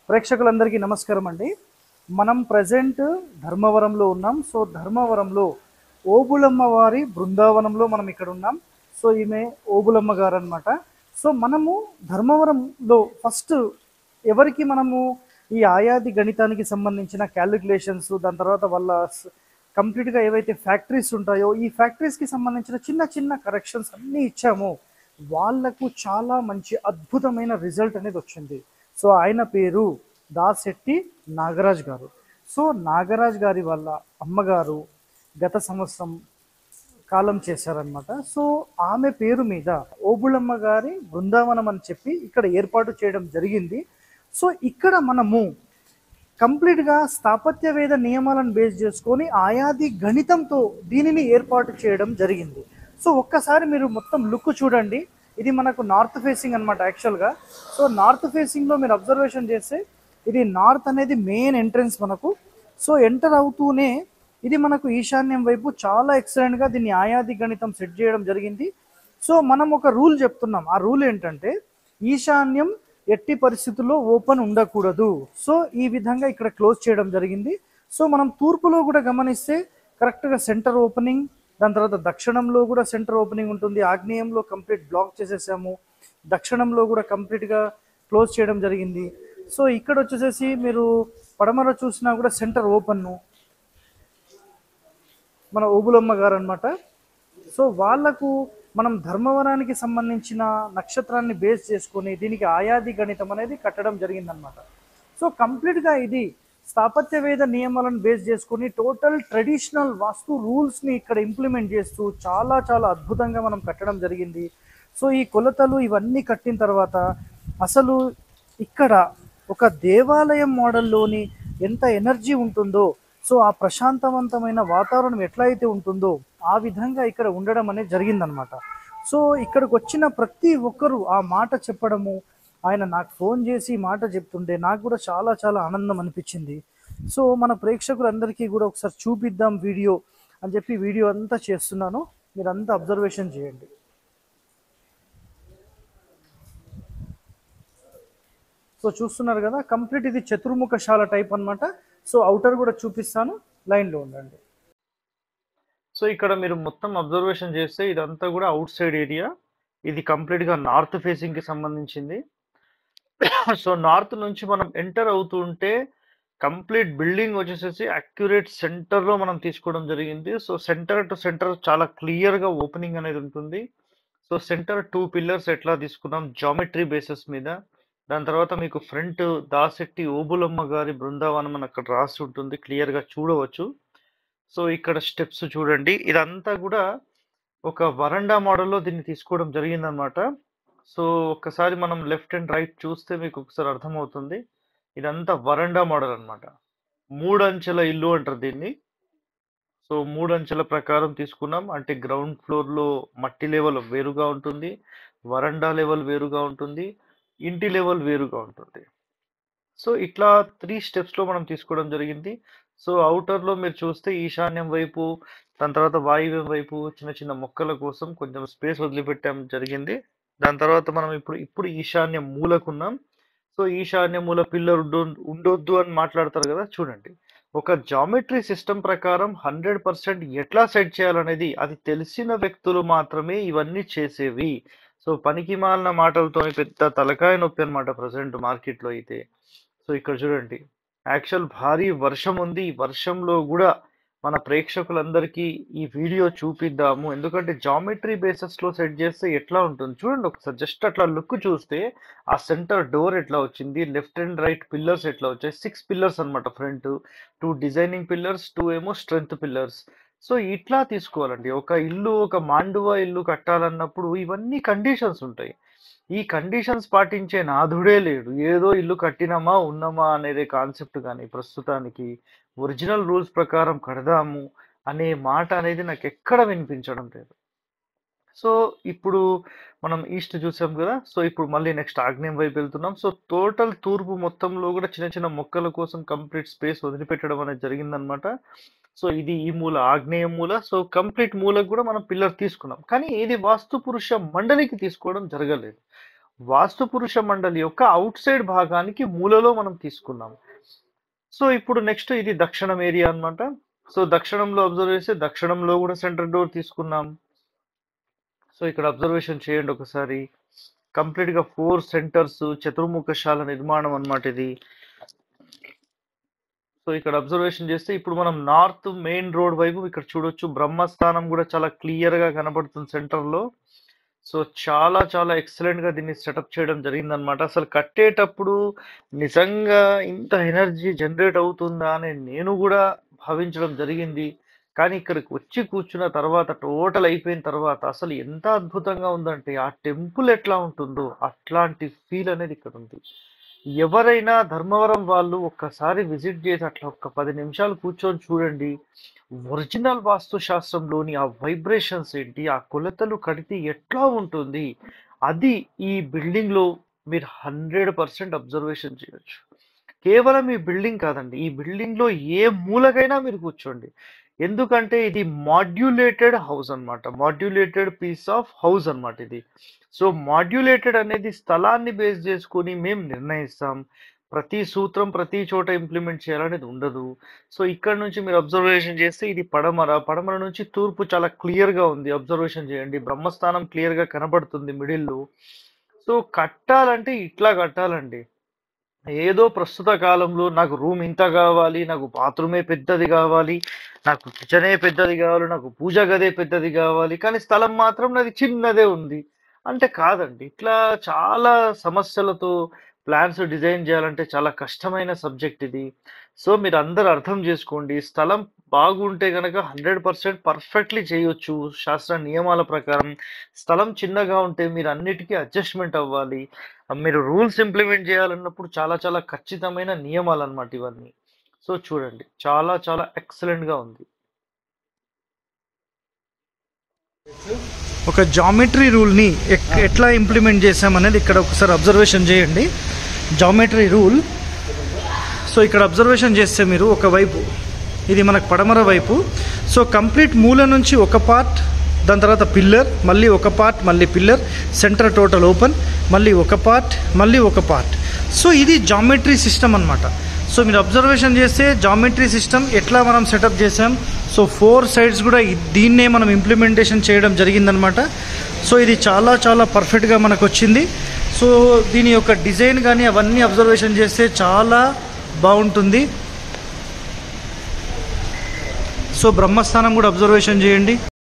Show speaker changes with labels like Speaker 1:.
Speaker 1: ప్రేక్షకులందరికీ నమస్కారం అండి. మనం ప్రజెంట్ ధర్మవరంలో ఉన్నాం. సో ధర్మవరంలో ఓబులమ్మ వారి బృందావనంలో మనం ఇక్కడ ఉన్నాం. సో ఈమె ఓబులమ్మ గారు అనమాట. సో మనము ధర్మవరంలో ఫస్ట్ ఎవరికి మనము ఈ ఆయాది గణితానికి సంబంధించిన క్యాలిక్యులేషన్స్, దాని తర్వాత వాళ్ళ కంప్లీట్గా ఏవైతే ఫ్యాక్టరీస్ ఉంటాయో ఈ ఫ్యాక్టరీస్కి సంబంధించిన చిన్న చిన్న కరెక్షన్స్ అన్నీ ఇచ్చామో వాళ్లకు చాలా మంచి అద్భుతమైన రిజల్ట్ అనేది వచ్చింది. సో ఆయన పేరు దాశెట్టి నాగరాజ్ గారు. సో నాగరాజ్ గారి వాళ్ళ అమ్మగారు గత సంవత్సరం కాలం చేశారనమాట. సో ఆమె పేరు మీద ఓబుళమ్మ గారి బృందావనం అని చెప్పి ఇక్కడ ఏర్పాటు చేయడం జరిగింది. సో ఇక్కడ మనము కంప్లీట్గా స్థాపత్య వేద నియమాలను బేస్ చేసుకొని ఆయాది గణితంతో దీనిని ఏర్పాటు చేయడం జరిగింది. సో ఒక్కసారి మీరు మొత్తం లుక్ చూడండి. ఇది మనకు నార్త్ ఫేసింగ్ అనమాట యాక్చువల్గా. సో నార్త్ ఫేసింగ్లో మీరు అబ్జర్వేషన్ చేస్తే ఇది నార్త్ అనేది మెయిన్ ఎంట్రన్స్ మనకు. సో ఎంటర్ అవుతూనే ఇది మనకు ఈశాన్యం వైపు చాలా ఎక్సలెంట్గా దీన్ని ఆయాది గణితం సెట్ చేయడం జరిగింది. సో మనం ఒక రూల్ చెప్తున్నాం. ఆ రూల్ ఏంటంటే ఈశాన్యం ఎట్టి పరిస్థితుల్లో ఓపెన్ ఉండకూడదు. సో ఈ విధంగా ఇక్కడ క్లోజ్ చేయడం జరిగింది. సో మనం తూర్పులో కూడా గమనిస్తే కరెక్ట్గా సెంటర్ ఓపెనింగ్, దాని తర్వాత దక్షిణంలో కూడా సెంటర్ ఓపెనింగ్ ఉంటుంది. ఆగ్నేయంలో కంప్లీట్ బ్లాక్ చేసేసాము, దక్షిణంలో కూడా కంప్లీట్గా క్లోజ్ చేయడం జరిగింది. సో ఇక్కడ వచ్చేసేసి మీరు పడమర చూసినా కూడా సెంటర్ ఓపెన్ మన ఓబులమ్మ గారు అనమాట. సో వాళ్లకు మనం ధర్మవరానికి సంబంధించిన నక్షత్రాన్ని బేస్ చేసుకొని దీనికి ఆయాది గణితం అనేది కట్టడం జరిగిందనమాట. సో కంప్లీట్గా ఇది స్థాపత్య వేద నియమాలను బేస్ చేసుకొని టోటల్ ట్రెడిషనల్ వాస్తు రూల్స్ని ఇక్కడ ఇంప్లిమెంట్ చేస్తూ చాలా చాలా అద్భుతంగా మనం కట్టడం జరిగింది. సో ఈ కొలతలు ఇవన్నీ కట్టిన తర్వాత అసలు ఇక్కడ ఒక దేవాలయం మోడల్లోని ఎంత ఎనర్జీ ఉంటుందో, సో ఆ ప్రశాంతవంతమైన వాతావరణం ఎట్లా అయితే ఉంటుందో ఆ విధంగా ఇక్కడ ఉండడం అనేది జరిగిందనమాట. సో ఇక్కడికి వచ్చిన ప్రతి ఒక్కరూ ఆ మాట చెప్పడము, ఆయన నాకు ఫోన్ చేసి మాట చెప్తుంటే నాకు కూడా చాలా చాలా ఆనందం అనిపించింది. సో మన ప్రేక్షకులందరికీ కూడా ఒకసారి చూపిద్దాం వీడియో అని చెప్పి వీడియో అంతా చేస్తున్నాను. మీరంతా అబ్జర్వేషన్ చేయండి. సో చూస్తున్నారు కదా, కంప్లీట్ ఇది చతుర్ముఖశాల టైప్ అనమాట. సో అవుటర్ కూడా చూపిస్తాను, లైన్లో ఉండండి. సో ఇక్కడ మీరు మొత్తం అబ్జర్వేషన్ చేస్తే ఇదంతా కూడా అవుట్ సైడ్ ఏరియా. ఇది కంప్లీట్గా నార్త్ ఫేసింగ్కి సంబంధించింది. సో నార్త్ నుంచి మనం ఎంటర్ అవుతూ ఉంటే కంప్లీట్ బిల్డింగ్ వచ్చేసేసి అక్యురేట్ సెంటర్లో మనం తీసుకోవడం జరిగింది. సో సెంటర్ టు సెంటర్ చాలా క్లియర్గా ఓపెనింగ్ అనేది ఉంటుంది. సో సెంటర్ 2 పిల్లర్స్ ఎట్లా తీసుకున్నాం జామెట్రీ బేసిస్ మీద. దాని తర్వాత మీకు ఫ్రంట్ దాశెట్టి ఓబులమ్మ గారి బృందావనం అని అక్కడ రాసి ఉంటుంది, క్లియర్గా చూడవచ్చు. సో ఇక్కడ స్టెప్స్ చూడండి, ఇదంతా కూడా ఒక వరండా మోడల్లో దీన్ని తీసుకోవడం జరిగిందనమాట. సో ఒక్కసారి మనం లెఫ్ట్ అండ్ రైట్ చూస్తే మీకు ఒకసారి అర్థమవుతుంది. ఇదంతా వరండా మోడల్ అనమాట. 3 అంచెల ఇల్లు అంటారు దీన్ని. సో 3 అంచెల ప్రకారం తీసుకున్నాం. అంటే గ్రౌండ్ ఫ్లోర్లో మట్టి లెవెల్ వేరుగా ఉంటుంది, వరండా లెవెల్ వేరుగా ఉంటుంది, ఇంటి లెవెల్ వేరుగా ఉంటుంది. సో ఇట్లా 3 స్టెప్స్లో మనం తీసుకోవడం జరిగింది. సో అవుటర్లో మీరు చూస్తే ఈశాన్యం వైపు, దాని తర్వాత వాయువ్యం వైపు చిన్న చిన్న మొక్కల కోసం కొంచెం స్పేస్ వదిలిపెట్టడం జరిగింది. దాని తర్వాత మనం ఇప్పుడు ఈశాన్య మూలకున్నాం. సో ఈశాన్య మూల పిల్లర్ ఉండొద్దు అని మాట్లాడతారు కదా, చూడండి. ఒక జామెట్రీ సిస్టమ్ ప్రకారం 100% ఎట్లా సెట్ చేయాలనేది అది తెలిసిన వ్యక్తులు మాత్రమే ఇవన్నీ చేసేవి. సో పనికి మాలిన మాటలతో పెద్ద తలకాయ నొప్పి అనమాట ప్రజెంట్ మార్కెట్లో అయితే. సో ఇక్కడ చూడండి, యాక్చువల్ భారీ వర్షం ఉంది. ఈ వర్షంలో కూడా మన ప్రేక్షకులందరికీ ఈ వీడియో చూపిద్దాము, ఎందుకంటే జామెట్రీ బేసిస్లో సెట్ చేస్తే ఎట్లా ఉంటుంది చూడండి ఒకసారి. జస్ట్ అట్లా లుక్ చూస్తే ఆ సెంటర్ డోర్ ఎట్లా వచ్చింది, లెఫ్ట్ అండ్ రైట్ పిల్లర్స్ ఎట్లా వచ్చాయి. 6 పిల్లర్స్ అనమాట, ఫ్రంట్ 2 డిజైనింగ్ పిల్లర్స్, 2 ఏమో స్ట్రెంగ్త్ పిల్లర్స్. సో ఇట్లా తీసుకోవాలండి. ఒక ఇల్లు, ఒక మాండువా ఇల్లు కట్టాలన్నప్పుడు ఇవన్నీ కండిషన్స్ ఉంటాయి. ఈ కండిషన్స్ పాటించే నాథుడే లేడు. ఏదో ఇల్లు కట్టినామా ఉన్నామా అనేది కాన్సెప్ట్ కానీ ప్రస్తుతానికి ఒరిజినల్ రూల్స్ ప్రకారం కడదాము అనే మాట అనేది నాకు ఎక్కడ వినిపించడం లేదు. సో ఇప్పుడు మనం ఈస్ట్ చూసాం కదా. సో ఇప్పుడు మళ్ళీ నెక్స్ట్ ఆగ్నేయం వైపు వెళ్తున్నాం. సో టోటల్ తూర్పు మొత్తంలో కూడా చిన్న చిన్న మొక్కల కోసం కంప్లీట్ స్పేస్ వదిలిపెట్టడం అనేది జరిగిందనమాట. సో ఇది ఈ మూల ఆగ్నేయ మూల. సో కంప్లీట్ మూలకు కూడా మనం పిల్లర్ తీసుకున్నాం, కానీ ఇది వాస్తు పురుష మండలికి తీసుకోవడం జరగలేదు. వాస్తు పురుష మండలి యొక్క అవుట్ సైడ్ భాగానికి మూలలో మనం తీసుకున్నాం. సో ఇప్పుడు నెక్స్ట్ ఇది దక్షిణం ఏరియా అన్నమాట. సో దక్షిణంలో అబ్జర్వ్ చేస్తే దక్షిణంలో కూడా సెంటర్ డోర్ తీసుకున్నాం. సో ఇక్కడ అబ్జర్వేషన్ చేయండి ఒకసారి. కంప్లీట్ గా 4 సెంటర్స్ చతుర్ముఖశాల నిర్మాణం అన్నమాట ఇది. సో ఇక్కడ అబ్జర్వేషన్ చేస్తే ఇప్పుడు మనం నార్త్ మెయిన్ రోడ్ వైపు ఇక్కడ చూడొచ్చు. బ్రహ్మస్థానం కూడా చాలా క్లియర్ గా కనబడుతుంది సెంటర్ లో. సో చాలా చాలా ఎక్సలెంట్ గా దీన్ని సెటప్ చేయడం జరిగిందనమాట. అసలు కట్టేటప్పుడు నిజంగా ఇంత ఎనర్జీ జనరేట్ అవుతుందా అని నేను కూడా భావించడం జరిగింది. కానీ ఇక్కడికి వచ్చి కూర్చున్న తర్వాత టోటల్ అయిపోయిన తర్వాత అసలు ఎంత అద్భుతంగా ఉందంటే ఆ టెంపుల్ ఎట్లా ఉంటుందో అట్లాంటి ఫీల్ అనేది ఇక్కడ ఉంది. ఎవరైనా ధర్మవరం వాళ్ళు ఒక్కసారి విజిట్ చేసి అట్లా ఒక్క 10 నిమిషాలు కూర్చొని చూడండి. ఒరిజినల్ వాస్తు శాస్త్రంలోని ఆ వైబ్రేషన్స్ ఏంటి, ఆ కొలతలు కడితే ఎట్లా ఉంటుంది, అది ఈ బిల్డింగ్ లో మీరు 100% అబ్జర్వేషన్ చేయొచ్చు. కేవలం ఈ బిల్డింగ్ కాదండి, ఈ బిల్డింగ్ లో ఏ మూలకైనా మీరు కూర్చోండి. ఎందుకంటే ఇది మాడ్యులేటెడ్ హౌస్ అన్నమాట. మాడ్యులేటెడ్ పీస్ ఆఫ్ హౌస్ అన్నమాట ఇది. సో మాడ్యులేటెడ్ అనేది స్థలాన్ని బేస్ చేసుకొని మేము నిర్ణయిస్తాం. ప్రతి సూత్రం ప్రతి చోట ఇంప్లిమెంట్ చేయాలనేది ఉండదు. సో ఇక్కడ నుంచి మీరు అబ్జర్వేషన్ చేస్తే ఇది పడమర నుంచి తూర్పు చాలా క్లియర్ గా ఉంది. అబ్జర్వేషన్ చేయండి. బ్రహ్మస్థానం క్లియర్ గా కనబడుతుంది మిడిల్లో. సో కట్టాలంటే ఇట్లా కట్టాలండి. ఏదో ప్రస్తుత కాలంలో నాకు రూమ్ ఇంత కావాలి, నాకు బాత్రూమే పెద్దది కావాలి, నాకు కిచెనే పెద్దది కావాలి, నాకు పూజ గదే పెద్దది కావాలి, కానీ స్థలం మాత్రం నాది చిన్నదే ఉంది అంటే కాదండి. ఇట్లా చాలా సమస్యలతో ప్లాన్స్ డిజైన్ చేయాలంటే చాలా కష్టమైన సబ్జెక్ట్ ఇది. సో మీరు అందరు అర్థం చేసుకోండి. స్థలం బాగుంటే గనక 100% పర్ఫెక్ట్లీ చేయొచ్చు శాస్త్ర నియమాల ప్రకారం. స్థలం చిన్నగా ఉంటే మీరు అన్నిటికీ అడ్జస్ట్మెంట్ అవ్వాలి. మీరు రూల్స్ ఇంప్లిమెంట్ చేయాలన్నప్పుడు చాలా చాలా ఖచ్చితమైన నియమాలు అన్నమాట ఇవన్నీ. సో చూడండి చాలా చాలా ఎక్సలెంట్ గా ఉంది.
Speaker 2: ఒక జామెట్రీ రూల్ని ఎట్లా ఇంప్లిమెంట్ చేసామనేది ఇక్కడ ఒకసారి అబ్జర్వేషన్ చేయండి. Geometry rule. సో ఇక్కడ అబ్జర్వేషన్ చేస్తే మీరు ఒకవైపు ఇది మనకు పడమర వైపు. సో కంప్లీట్ మూల నుంచి ఒక పార్ట్, దాని తర్వాత పిల్లర్, మళ్ళీ ఒక పార్ట్, మళ్ళీ పిల్లర్, సెంటర్ టోటల్ ఓపెన్, మళ్ళీ ఒక పార్ట్, మళ్ళీ ఒక పార్ట్. సో ఇది జామెట్రీ సిస్టమ్ అన్నమాట. సో మీరు అబ్జర్వేషన్ చేస్తే జామెట్రీ సిస్టమ్ ఎట్లా మనం సెటప్ చేసాం. సో 4 సైడ్స్ కూడా దీన్నే మనం ఇంప్లిమెంటేషన్ చేయడం జరిగిందనమాట. సో ఇది చాలా చాలా పర్ఫెక్ట్గా మనకు వచ్చింది. సో దీని యొక్క డిజైన్ కానీ అవన్నీ అబ్జర్వేషన్ చేస్తే చాలా బాగుంటుంది. సో బ్రహ్మస్థానం కూడా అబ్జర్వేషన్ చేయండి.